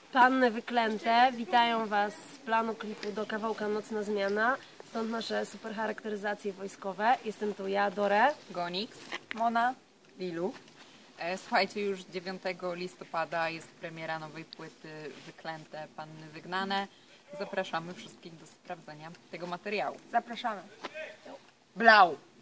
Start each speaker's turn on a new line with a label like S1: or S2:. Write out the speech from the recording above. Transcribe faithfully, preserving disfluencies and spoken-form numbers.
S1: Panny Wyklęte witają Was z planu klipu do kawałka Nocna Zmiana. Stąd nasze super charakteryzacje wojskowe. Jestem tu ja, Dore,
S2: Gonix,
S3: Mona,
S2: Lilu. E, Słuchajcie, już dziewiątego listopada jest premiera nowej płyty Wyklęte Panny Wygnane. Zapraszamy wszystkich do sprawdzenia tego materiału.
S3: zapraszamy.
S2: Blau!